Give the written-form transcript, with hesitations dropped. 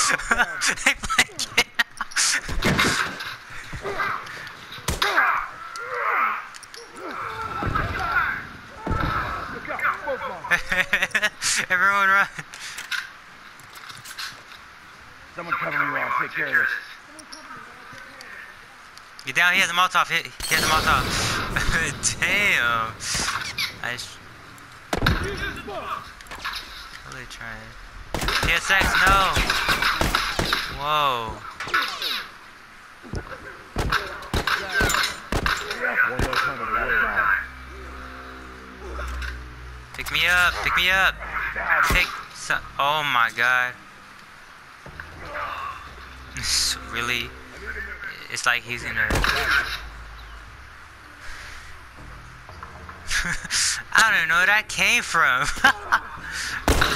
They flanking. Everyone run. Someone cover me while I take care of this. Get down, he has a Molotov. He has a Molotov. Damn. What are they trying? TSX, no. Whoa. Pick me up, pick me up. Take some. Oh my god. This really. It's like he's gonna. I don't even know where that came from.